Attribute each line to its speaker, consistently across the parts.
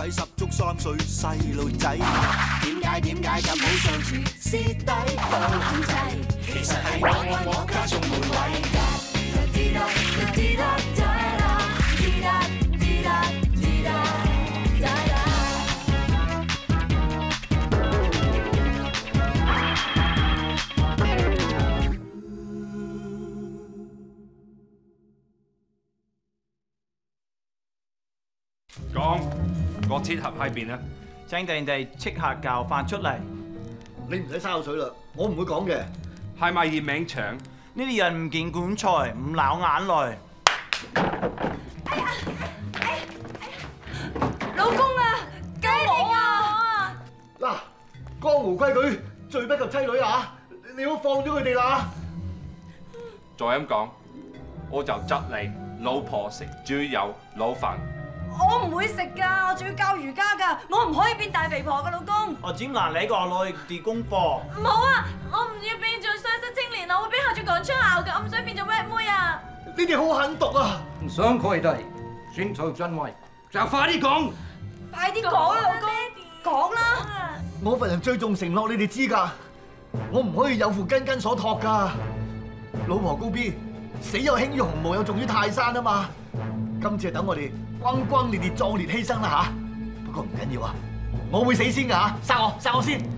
Speaker 1: 睇十足3歲細路仔。點解咁好相處，蝕底都控制，其實係我愛我家眾門衞。
Speaker 2: 講個鐵盒喺邊啊？
Speaker 3: 請定地即刻教翻出嚟。
Speaker 4: 你唔使嘥口水啦，我唔會講嘅。
Speaker 2: 係咪葉名祥？
Speaker 3: 呢啲人唔見棺材唔流眼淚。
Speaker 5: 老公啊，救我啊！
Speaker 4: 嗱，江湖規矩，罪不及妻女啊！你好放咗佢哋啦！
Speaker 2: 再咁講，我就窒你老婆食豬油撈飯。
Speaker 5: 我唔會食㗎，我仲要教瑜伽㗎，我唔可以變大肥婆㗎，老公。
Speaker 3: 我點難你個女啲功課？
Speaker 5: 唔好啊！我唔要變做雙失青年啊！我會俾校長趕出校㗎，我唔想變做 red 妹啊！
Speaker 4: 你哋好狠毒啊！
Speaker 6: 唔想佢哋宣傳真偽，就快啲講。
Speaker 5: 快啲講啊，老公，講啦！
Speaker 4: 我份人最重承諾，你哋知㗎，我唔可以有負根根所託㗎。老婆高 B， 死有輕於鴻毛，有重於泰山啊嘛！今次係等我哋轟轟烈烈壯烈犧牲啦嚇，不過唔緊要啊，我會死先㗎嚇，殺我先！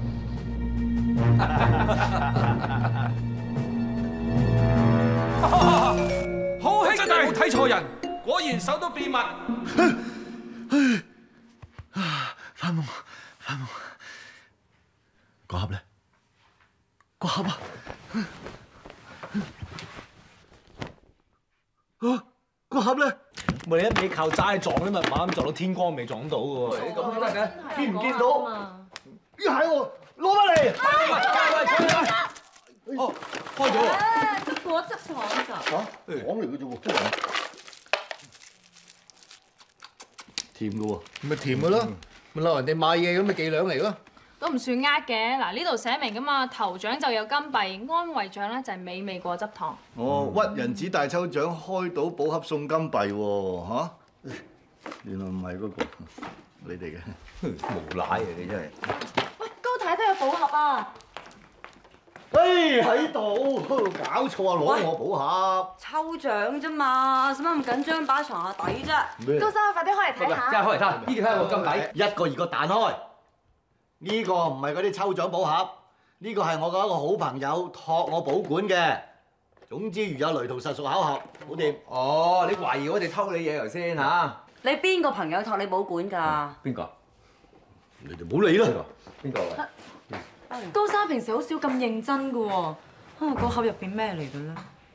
Speaker 2: 好兄弟，冇睇錯人，果然手都變密。
Speaker 4: 發夢，個盒咧，個盒啊！個盒咧，
Speaker 7: 咪你一味靠齋撞啲密碼咁撞到天光未撞到嘅喎，
Speaker 4: 你咁都得嘅，見唔見到？呢係我攞翻嚟。哦，開咗喎。
Speaker 5: 啲果汁糖㗎。
Speaker 4: 嚇，糖嚟嘅啫喎，甜嘅喎。
Speaker 8: 咪甜嘅咯，咪鬧人哋買嘢咁嘅伎倆嚟咯。
Speaker 9: 都唔算呃嘅，嗱呢度寫明噶嘛，頭獎就有金幣，安慰獎咧就係美味果汁糖。
Speaker 4: 哦，屈人子大抽獎開到寶盒送金幣喎，嚇！原來唔係嗰個你哋嘅，
Speaker 8: 無賴啊你真係。
Speaker 5: 喂，高太都有寶盒啊！
Speaker 4: 誒喺度，搞錯啊！攞我寶盒。
Speaker 5: 抽獎啫嘛，使乜咁緊張擺喺床下底啫？
Speaker 9: 高生，快啲開嚟睇下。
Speaker 8: 真係開嚟睇，呢個睇下個金幣，
Speaker 4: 一個二個彈開。呢個唔係嗰啲抽獎寶盒，呢個係我嘅一個好朋友託我保管嘅。總之如有雷同，實屬巧合，好掂。
Speaker 8: 哦，你懷疑我哋偷你嘢頭先嚇？
Speaker 5: 你邊個朋友託你保管㗎？
Speaker 8: 邊個？
Speaker 4: 你哋冇理啦。
Speaker 8: 邊個啊？
Speaker 5: 高生平時好少咁認真㗎喎，啊個盒入邊咩嚟嘅咧？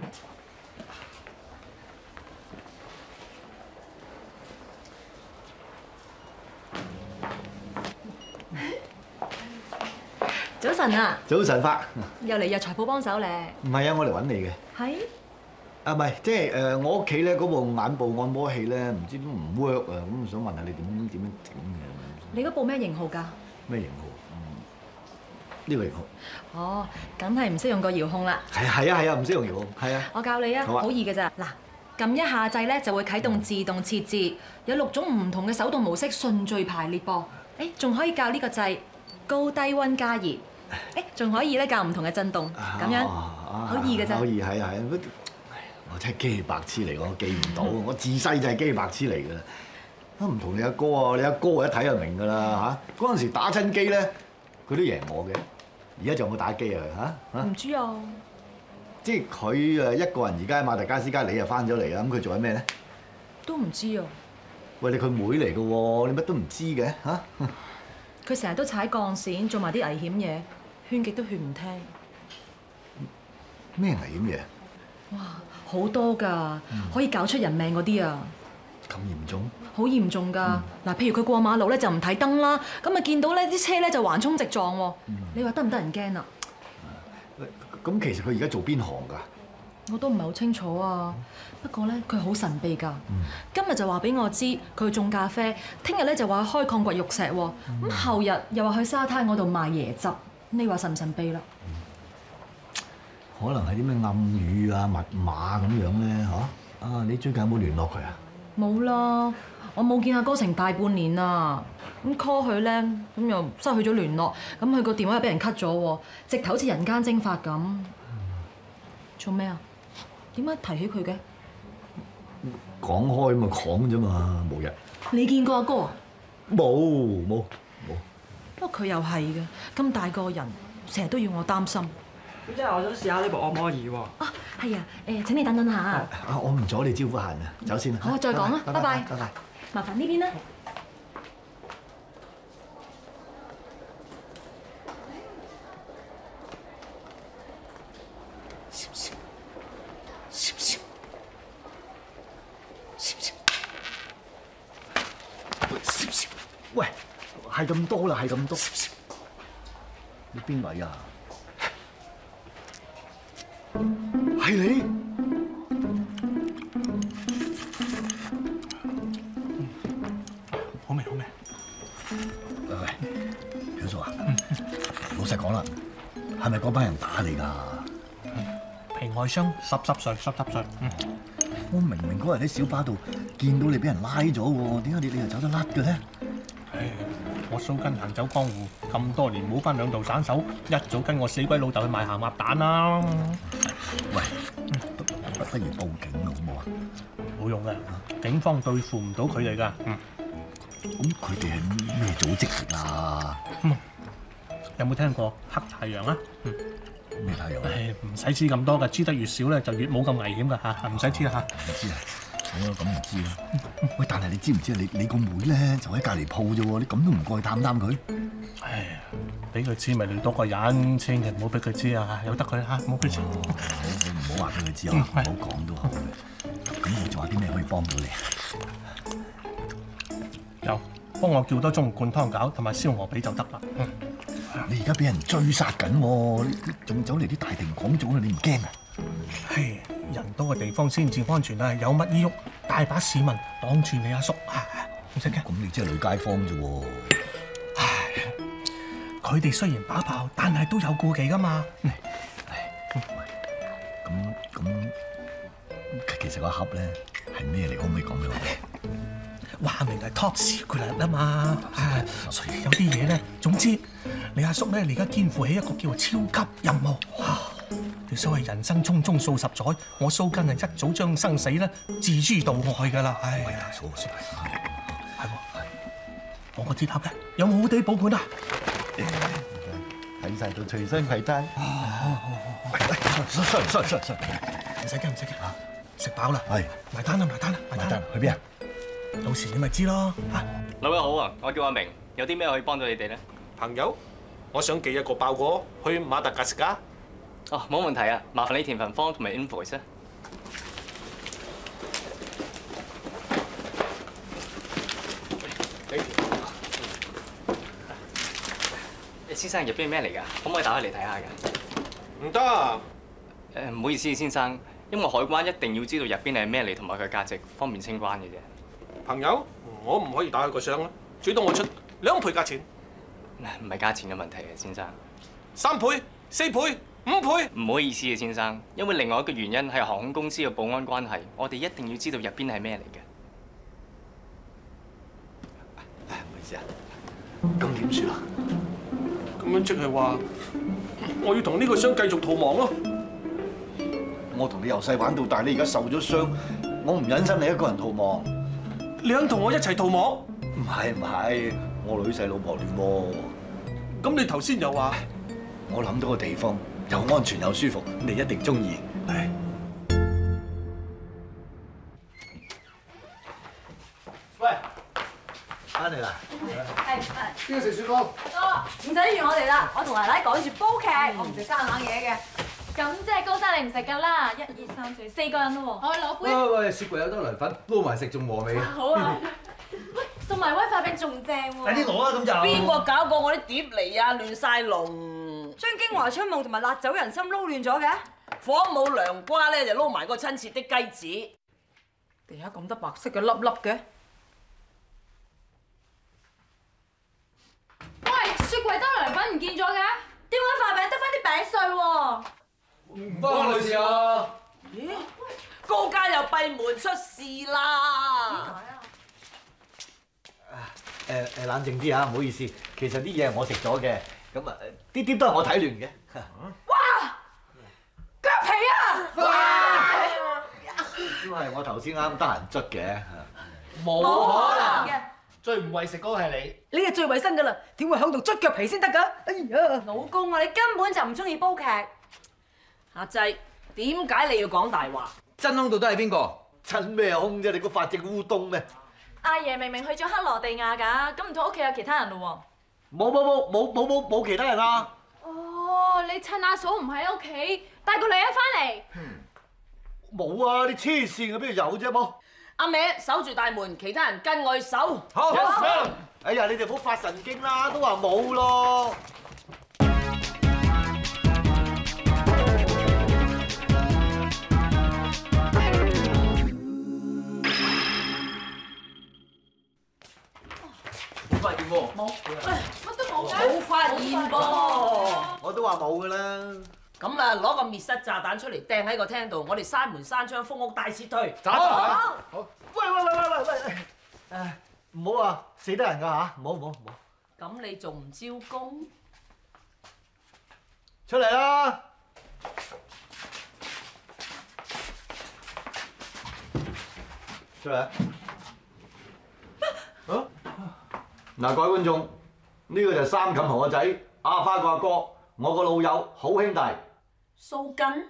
Speaker 10: 早晨啊！
Speaker 4: 早晨發。
Speaker 10: 又嚟藥材鋪幫手咧？
Speaker 4: 唔係啊，我嚟揾你嘅。
Speaker 10: 係？
Speaker 4: 啊，唔係，即係我屋企咧嗰部眼部按摩器咧，唔知都唔 work 啊，咁想問下你點樣整嘅？
Speaker 10: 你嗰部咩型號㗎？
Speaker 4: 咩型號？呢個型號。
Speaker 10: 哦，梗係唔識用個遙控啦。
Speaker 4: 係啊，唔識用遙控。係啊。
Speaker 10: 我教你啊，好易㗎咋。嗱，撳一下掣咧就會啟動自動設置，有6種唔同嘅手動模式順序排列噃。誒，仲可以教呢個掣高低溫加熱。誒，仲可以咧教唔同嘅震動，咁樣好易㗎咋。
Speaker 4: 好易係啊！我真係機器白痴嚟，我記唔到，我自細就係機器白痴嚟㗎啦。都唔同你阿哥啊！你阿哥一睇就明㗎啦嚇。嗰陣時打親機咧，佢都贏我嘅。而家仲有冇打機啊？嚇？
Speaker 10: 唔知啊。
Speaker 4: 即係佢誒一個人而家喺馬達加斯加，你又翻咗嚟啦。咁佢做緊咩咧？
Speaker 10: 都唔知啊。
Speaker 4: 喂，你佢妹嚟㗎喎，你乜都唔知嘅嚇？
Speaker 10: 佢成日都踩鋼線，做埋啲危險嘢，勸極都勸唔聽。
Speaker 4: 咩危險嘢？
Speaker 10: 哇，好多㗎，可以搞出人命嗰啲啊！
Speaker 4: 咁嚴重？
Speaker 10: 好嚴重㗎！嗱，譬如佢過馬路咧就唔睇燈啦，咁啊見到咧啲車咧就橫衝直撞喎。你話得唔得人驚啊？
Speaker 4: 咁其實佢而家做邊行㗎？
Speaker 10: 我都唔係好清楚啊。不過咧，佢好神秘㗎。今日就話俾我知佢去種咖啡，聽日咧就話去開礦掘玉石喎。咁後日又話去沙灘嗰度賣椰汁。你話神唔神秘啦？
Speaker 4: 可能係啲咩暗語啊、密碼咁樣咧嚇？啊，你最近有冇聯絡佢啊？
Speaker 10: 冇啦， 我冇見阿哥成大半年啦，咁 call 佢咧，咁又失去咗聯絡，咁佢個電話又俾人 cut 咗喎，直頭好似人間蒸發咁。做咩啊？點解提起佢嘅？
Speaker 4: 講開咪講啫嘛，冇嘢。
Speaker 10: 你見過阿哥啊？
Speaker 4: 冇。
Speaker 10: 不過佢又係嘅，咁大個人，成日都要我擔心。
Speaker 11: 咁即係我想試下呢部按摩椅喎。
Speaker 10: 啊，係啊，請你等等下。
Speaker 4: 我唔阻你招呼客人啊，走先啦。
Speaker 10: 好，再講啦，拜拜。
Speaker 4: 拜拜。
Speaker 10: 麻煩呢邊啦。
Speaker 4: 喂，係咁多啦，係咁多。你邊位啊？係你？
Speaker 7: 好味好味。
Speaker 4: 喂，表叔啊，老實講啦，係咪嗰班人打你㗎？
Speaker 7: 皮外傷，濕碎。
Speaker 4: 我明嗰日喺小巴度見到你俾人拉咗喎，點解你又走得甩嘅咧？
Speaker 7: 唉，我蘇根行走江湖咁多年，冇翻兩道散手，一早跟我死鬼老豆去賣鹹鴨蛋啦。
Speaker 4: 喂，不如報警好冇啊？
Speaker 7: 冇用嘅，警方對付唔到佢哋㗎。
Speaker 4: 咁佢哋係咩組織嚟㗎？
Speaker 7: 有冇聽過黑太陽啊？
Speaker 4: 咩太陽？
Speaker 7: 唉，唔使知咁多㗎，知得越少咧就越冇咁危險㗎嚇，唔使知啦嚇。
Speaker 4: 唔知啊，好啦，咁唔知啦。喂，但係你知唔知啊？你個妹咧就喺隔離鋪啫喎，你咁都唔過去探佢？
Speaker 7: 唉，俾佢知咪累多個人，千祈唔好俾佢知啊！由得佢嚇，唔好俾佢知。
Speaker 4: 好，唔好話俾佢知啊，唔好講都好嘅。咁我仲有啲咩可以幫到你？
Speaker 7: 有，幫我叫多盅灌湯餃同埋燒鵝髀就得啦。
Speaker 4: 你而家俾人追殺緊喎，你仲走嚟啲大庭廣眾啊！你唔驚啊？
Speaker 7: 唉，人多嘅地方先至安全啊！有乜依喐，大把市民擋住你阿叔，唔使驚。咁
Speaker 4: 你即係老街坊啫喎。
Speaker 7: 唉，佢哋雖然把炮，但係都有顧忌噶嘛。
Speaker 4: 咁，其實個盒咧係咩嚟？可唔可以講俾我聽？
Speaker 7: 話明係 top secret 啊嘛，所以有啲嘢咧，總之你阿叔咧，而家肩負起一個叫做超級任務。條所謂人生匆匆數十載，我蘇根係一早將生死咧置諸度外㗎啦。唉，係喎，我個鐵盒咧有冇好地保管啊？
Speaker 4: 睇晒到隨身攜帶。好。
Speaker 7: 唔使驚，食飽啦。
Speaker 4: 係。
Speaker 7: 埋單啦。
Speaker 4: 去邊啊？
Speaker 7: 到時你咪知咯。
Speaker 12: 兩位好啊，我叫阿明，有啲咩可以幫到你哋咧？
Speaker 13: 朋友，我想寄一個包裹去馬達加斯加。
Speaker 12: 哦，冇問題啊，麻煩你填份 form 同埋 invoice 啊。先生，入邊係咩嚟㗎？可唔可以打開嚟睇下㗎？
Speaker 13: 唔得。
Speaker 12: 唔好意思，先生，因為海關一定要知道入邊係咩嚟同埋佢價值，方便清關嘅啫。
Speaker 13: 朋友，我唔可以打開個箱啊，最多我出2倍價錢。
Speaker 12: 唔係價錢嘅問題嘅，先生。
Speaker 13: 3倍、4倍、5倍。
Speaker 12: 唔好意思嘅，先生，因為另外一個原因係航空公司嘅保安關係，我哋一定要知道入邊係咩嚟嘅。
Speaker 4: 唔好意思啊，咁點算啊？
Speaker 13: 咁樣即係話，我要同呢個箱繼續逃亡咯。
Speaker 4: 我同你由細玩到大，你而家受咗傷，我唔忍心你一個人逃亡。
Speaker 13: 你肯同我一齊逃亡？
Speaker 4: 唔係，我女婿老婆亂喎。
Speaker 13: 咁你頭先又話，
Speaker 4: 我諗到個地方又安全又舒服，你一定中意。
Speaker 11: 喂，翻嚟啦！
Speaker 5: 邊個食雪糕？哥，唔使預我哋啦，我同奶奶趕住煲劇，我唔食生冷嘢嘅。咁即係高生你唔食㗎啦，1、2、3、4，4個人咯喎。我攞杯。
Speaker 8: 喂，雪櫃有多涼粉，撈埋食仲和味。
Speaker 5: 好啊。喂，送埋威化餅仲正喎。
Speaker 11: 快啲攞啊！咁就。
Speaker 14: 邊個搞過我啲碟嚟啊？亂晒龍。
Speaker 5: 將京華春夢同埋辣酒人參撈亂咗嘅。
Speaker 14: 火冇涼瓜咧，就撈埋個親切的雞子。地下咁多白色嘅粒粒嘅。
Speaker 5: 喂，雪櫃兜涼粉唔見咗嘅，點解塊餅得翻啲餅碎喎？
Speaker 8: 唔關我事啊！
Speaker 14: 咦，高家又閉門出事啦！
Speaker 4: 冷靜啲嚇，唔好意思。其實啲嘢係我食咗嘅，咁啊啲都係我睇亂嘅。
Speaker 14: 哇！腳皮啊！
Speaker 4: 都係我頭先啱得閒捽嘅。
Speaker 14: 冇可能嘅，
Speaker 11: 最唔為食嗰個係你。
Speaker 14: 你係最衞生㗎啦，點會響度捽腳皮先得㗎？哎呀！
Speaker 10: 老公啊，你根本就唔中意煲劇。
Speaker 14: 阿濟，點解你要講大話？
Speaker 8: 真兇到底係邊個？
Speaker 4: 真咩兇啫？你個法證烏冬咩？
Speaker 5: 阿爺明明去咗克羅地亞㗎，咁唔通屋企有其他人咯
Speaker 4: 冇其他人啊！
Speaker 9: 哦，你趁阿嫂唔喺屋企，帶個女人翻嚟。
Speaker 4: 冇啊！你黐線嘅，邊度有啫冇？
Speaker 14: 阿妹守住大門，其他人跟我去守。
Speaker 4: 好。哎呀，你哋唔好發神經啦，都話冇咯。
Speaker 8: 冇發現喎。
Speaker 14: 冇，
Speaker 9: 乜都冇㗎。
Speaker 14: 冇發現噃。
Speaker 4: 我都話冇㗎啦。
Speaker 14: 咁啊，攞個滅失炸彈出嚟掟喺個廳度，我哋閂門閂窗，封屋大撤退。
Speaker 4: 好。喂！誒，唔好啊，死得人㗎嚇！唔好。
Speaker 14: 咁你仲唔招供？
Speaker 4: 出嚟啦！出嚟。啊！嗱，各位觀眾，呢個就係三冚同個仔，阿花個阿哥，我個老友，好兄弟。
Speaker 14: 蘇根。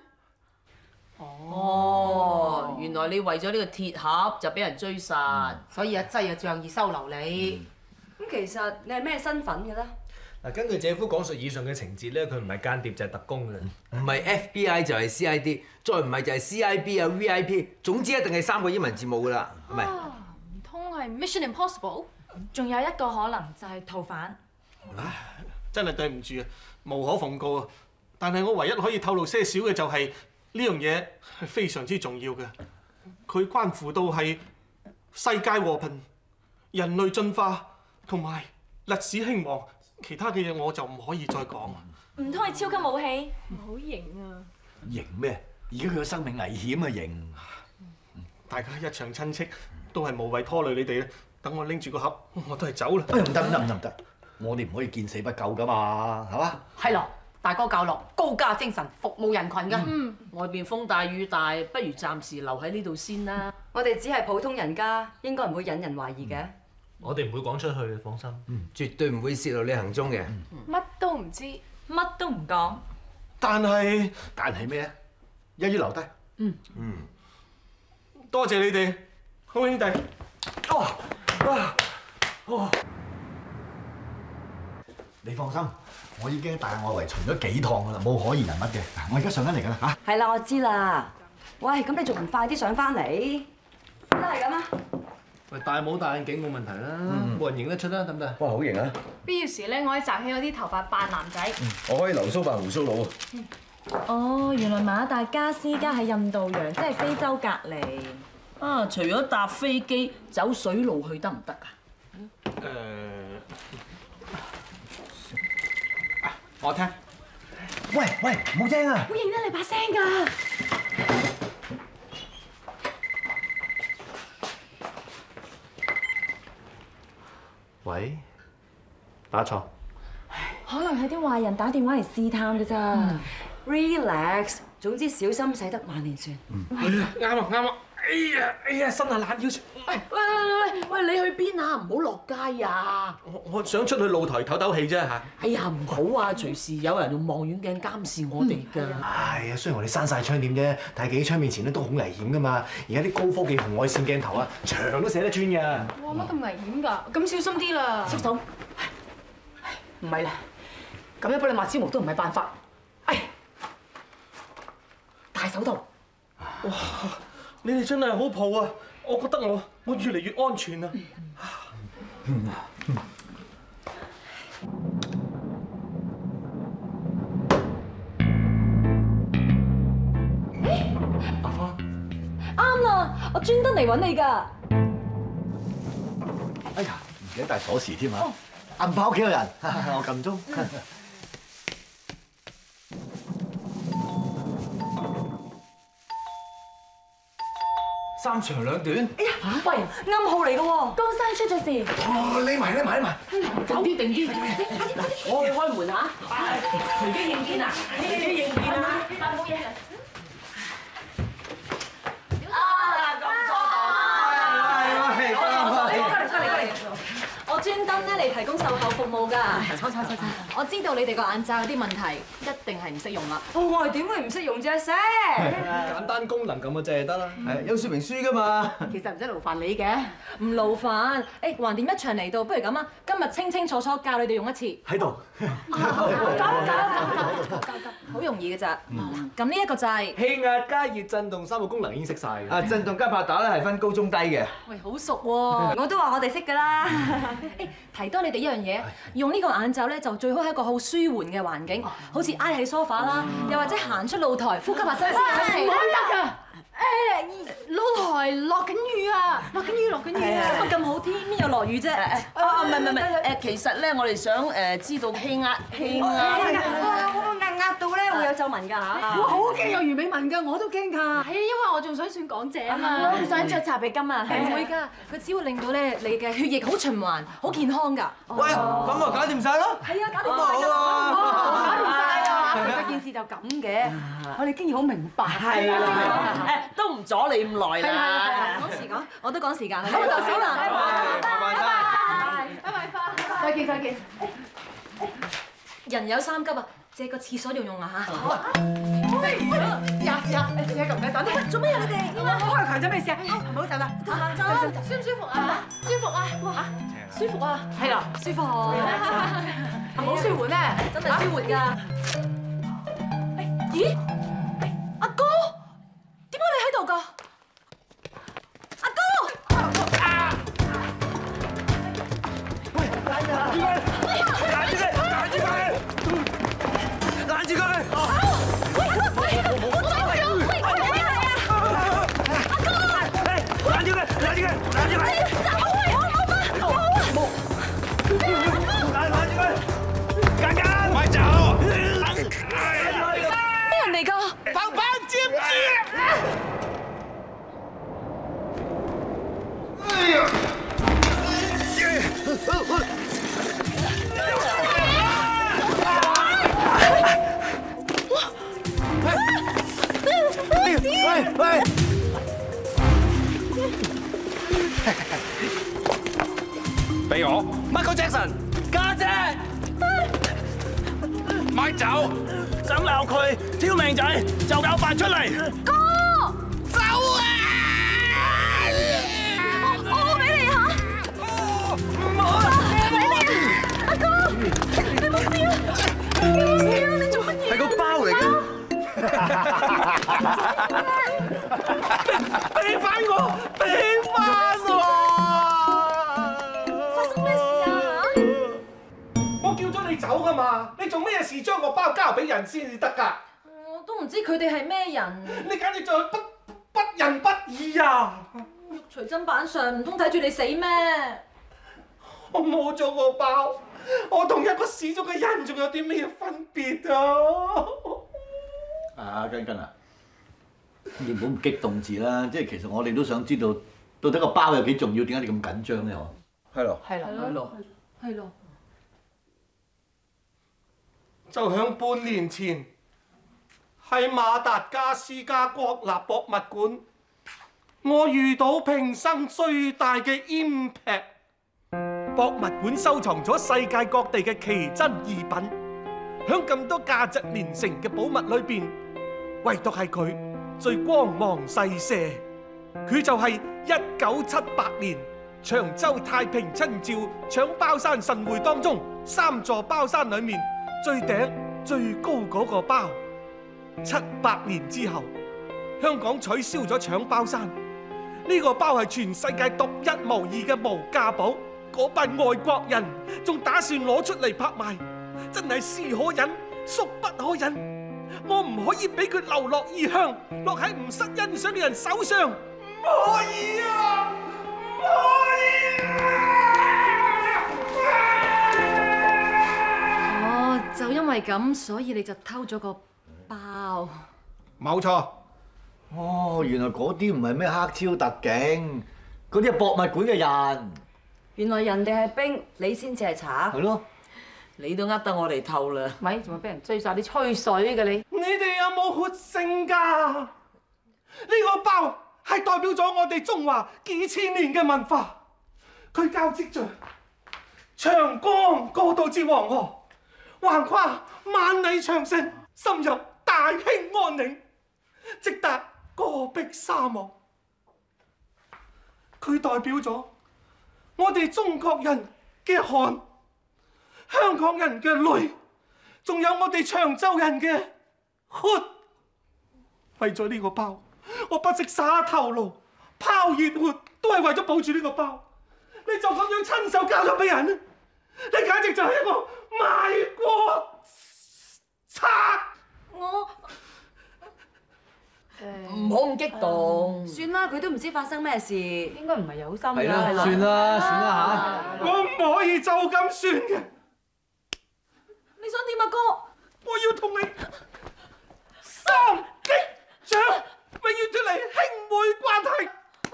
Speaker 14: 哦，原來你為咗呢個鐵盒就俾人追殺，
Speaker 15: 所以阿劑啊仗義收留你。
Speaker 10: 咁其實你係咩身份嘅咧？
Speaker 11: 嗱，根據姐夫講述以上嘅情節咧，佢唔係間諜就係特工嘅，
Speaker 8: 唔係 FBI 就係 CID， 再唔係就係 CIB 啊 VIP， 總之一定係3個英文字母㗎啦，係咪？
Speaker 9: 唔通係 Mission Impossible？
Speaker 5: 仲有一個可能就係逃犯。
Speaker 13: 真係對唔住啊，無可奉告啊！但係我唯一可以透露些少嘅就係呢樣嘢係非常之重要嘅，佢關乎到係世界和平、人類進化同埋歷史興亡，其他嘅嘢我就唔可以再講。
Speaker 5: 唔通係超級武器？
Speaker 9: 好型啊！
Speaker 4: 型咩？而家佢有生命危險啊！型。
Speaker 13: 大家一場親戚都係無謂拖累你哋啦。等我拎住個盒，我都係走啦。
Speaker 4: 哎呀，唔得！我哋唔可以見死不救噶嘛，係嘛？
Speaker 15: 係咯，大哥教落高家精神，服務人群㗎。
Speaker 14: 外邊風大雨大，不如暫時留喺呢度先啦。
Speaker 10: 我哋只係普通人家，應該唔會引人懷疑嘅。
Speaker 11: 我哋唔會講出去嘅，放心。
Speaker 8: 絕對唔會泄露你行蹤嘅。
Speaker 9: 乜都唔知，
Speaker 5: 乜都唔講。
Speaker 13: 但係
Speaker 4: 咩啊？一於留低。
Speaker 13: 多謝你哋，好兄弟。
Speaker 4: 你放心，我已經大外圍巡咗幾趟㗎啦，冇可疑人物嘅。我而家上緊嚟㗎啦嚇。
Speaker 10: 係啦，我知啦。喂，咁你仲唔快啲上翻嚟？都係咁啊！
Speaker 11: 喂，戴帽戴眼鏡冇問題啦，冇人認得出啦，得唔得？
Speaker 8: 哇，好型啊！
Speaker 9: 必要時咧，我喺擲起我啲頭髮扮男仔。
Speaker 8: 我可以留鬚扮胡鬚佬啊！
Speaker 5: 哦，原來馬達加斯加係印度洋，即係非洲隔離。
Speaker 14: 啊，除咗搭飛機走水路去得唔得啊？
Speaker 13: 我聽。
Speaker 4: 喂，唔好聽啊！
Speaker 5: 好認得你把聲㗎。
Speaker 11: 喂，打錯。
Speaker 5: 可能係啲壞人打電話嚟試探㗎咋。
Speaker 10: Relax，總之小心駛得萬年船。
Speaker 13: 啱啊！哎呀，伸下懶腰。
Speaker 14: 喂，你去邊啊？唔好落街啊！
Speaker 13: 我想出去露台唞唞氣啫嚇。
Speaker 14: 哎呀，唔好啊！隨時有人用望遠鏡監視我哋㗎。
Speaker 11: 係啊，雖然我哋閂晒窗簾啫，但係企喺窗面前咧都好危險㗎嘛。而家啲高科技紅外線鏡頭啊，牆都寫得穿㗎。
Speaker 9: 哇，乜咁危險㗎？咁小心啲啦。
Speaker 15: 叔嫂，唔係啦，咁樣幫你抹超毛都唔係辦法。哎，戴手套。
Speaker 13: 哇！你哋真係好抱啊！我覺得我越嚟越安全啊！
Speaker 10: 阿花，啱啦！我專登嚟揾你㗎。
Speaker 4: 哎呀，唔記得帶鎖匙添啊！銀包屋企有人，我撳鐘。
Speaker 8: 3長2短。
Speaker 5: 哎呀，喂，暗號嚟嘅喎，江山出咗事。
Speaker 11: 哦，匿埋。
Speaker 15: 走啲定啲，
Speaker 14: 我開門嚇，隨機應變啊！隨機應變啊！
Speaker 5: 冇嘢。我專登咧嚟提供售後服務㗎。
Speaker 10: 坐。我知道你哋個眼罩有啲問題，一定係唔識用啦。
Speaker 5: 我係點會唔識用啫？識。
Speaker 11: 簡單功能咁嘅啫得啦，有說明書㗎嘛。
Speaker 15: 其實唔使勞煩你嘅，
Speaker 10: 唔勞煩。誒，橫掂一場嚟到，不如咁啊，今日清楚教你哋用一次。
Speaker 11: 喺度。
Speaker 10: 好容易嘅咋。咁呢一個掣，
Speaker 11: 氣壓、加熱、震動3個功能已經識晒嘅。
Speaker 8: 震動加拍打咧係分高中低嘅。
Speaker 10: 喂，好熟喎！我都話我哋識㗎啦。誒，提多你哋一樣嘢，用呢個眼罩咧就最好係一個好舒緩嘅環境，好似挨喺梳化啦，又或者行出露台，呼吸下新鮮空氣。
Speaker 15: 唔得㗎！露台落緊雨啊！落緊雨啊！
Speaker 10: 咁好天，邊有落雨啫？
Speaker 14: 唔係，其實咧，我哋想知道氣壓。
Speaker 5: 壓到咧會有皺紋㗎嚇。
Speaker 15: 我好驚有魚尾紋㗎，我都驚㗎。係啊，因為我仲想選港姐啊嘛。
Speaker 5: 我想着茶鼻金啊。
Speaker 10: 唔會㗎，佢只會令到咧你嘅血液好循環，好健康㗎。
Speaker 8: 喂，咁咪搞掂晒咯？
Speaker 10: 係啊，搞掂
Speaker 8: 晒㗎。
Speaker 15: 搞掂晒啊！其實件事就咁嘅，我哋經已好明白。
Speaker 14: 係啊，都唔阻你咁耐啦。
Speaker 10: 講時講，我都趕時間啦。咁就先啦。
Speaker 15: 拜拜。再見。
Speaker 10: 人有3急啊！借個廁所用啊嚇！
Speaker 15: 試下咁嘅等。
Speaker 10: 做咩啊你哋？
Speaker 15: 我開強咗未試啊？唔好走啦！
Speaker 5: 舒唔舒服啊？舒服啊！哇！舒服啊！
Speaker 15: 係啦，
Speaker 10: 舒服。
Speaker 15: 好舒緩咧，
Speaker 10: 真係舒緩㗎。咦？阿哥，點解你喺度㗎？阿哥！
Speaker 11: 喂，攔住佢！
Speaker 2: 俾我
Speaker 3: Michael Jackson 家姐，
Speaker 2: 咪走！
Speaker 3: 想鬧佢挑命仔就搞發出嚟。
Speaker 5: 哥，走啊！我俾你嚇，唔好俾你啊！阿哥，你冇事啊？你做乜嘢？
Speaker 8: 係個包嚟嘅。
Speaker 3: 俾翻我！俾翻我！
Speaker 5: 發生咩事啊？
Speaker 13: 我叫咗你走噶嘛，你做咩事將個包交俾人先至得㗎？
Speaker 10: 我都唔知佢哋係咩人。
Speaker 13: 你簡直就係不仁不義啊！
Speaker 10: 肉隨砧板上，唔通睇住你死咩？
Speaker 13: 我冇咗個包，我同一個死咗嘅人仲有啲咩分別啊？
Speaker 4: 阿根根啊，你唔好咁激動字啦，即係其實我哋都想知道到底個包有幾重要，點解你咁緊張咧？
Speaker 8: 係咯。
Speaker 10: 係咯。
Speaker 13: 就響半年前，喺馬達加斯加國立博物館，我遇到平生最大嘅 impact。博物館收藏咗世界各地嘅奇珍異品，響咁多價值連城嘅寶物裏邊，唯獨係佢最光芒四射。佢就係1978年長洲太平清醮搶包山盛會當中3座包山裏面最頂最高嗰個包。700年之後，香港取消咗搶包山，呢個包係全世界獨一無二嘅無價寶。嗰班外國人仲打算攞出嚟拍賣，真係是可忍，孰不可忍！我唔可以俾佢流落異鄉，落喺唔識欣賞嘅人手上，唔可以啊！唔可以啊！
Speaker 10: 哦，就因為咁，所以你就偷咗個包。
Speaker 13: 冇錯，
Speaker 4: 哦，原來嗰啲唔係咩黑超特警，嗰啲係博物館嘅人。
Speaker 14: 原來人哋係兵，你先至係賊。
Speaker 4: 係咯。
Speaker 14: 你都呃得我哋透啦。咪仲係俾人追晒啲吹水嘅你。
Speaker 13: 你哋有冇活性㗎？呢個包係代表咗我哋中華幾千年嘅文化，佢交織着長江過渡至黃河，橫跨萬里長城，深入大興安嶺，直達戈壁沙漠。佢代表咗我哋中國人嘅汗，香港人嘅淚，仲有我哋長洲人嘅血。為咗呢個包，我不惜灑頭顱、拋熱血，都係為咗保住呢個包。你就咁樣親手交咗俾人，你簡直就係一個賣國賊！
Speaker 10: 我唔好咁激動，算啦，佢都唔知發生咩事，應該唔係有心㗎。
Speaker 8: 係啦，算啦嚇。
Speaker 13: 我唔可以就咁算嘅。
Speaker 10: 你想點啊，哥？
Speaker 13: 我要同你三擊掌，永遠脫離兄妹關係。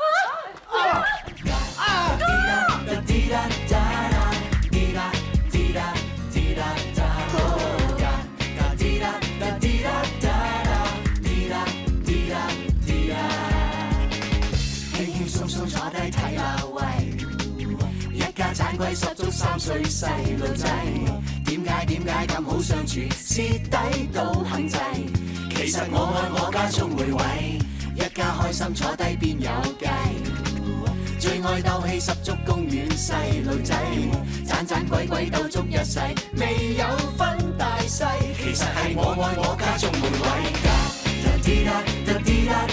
Speaker 1: 輕輕鬆鬆坐低睇下喂，一家盞鬼十足3歲細路仔，點解咁好相處，蝕底都肯制。其實我愛我家中每位，一家開心坐低邊有計。最愛鬥氣十足公園細路仔，盞鬼鬥足一世，未有分大細。其實係我愛我家中每位。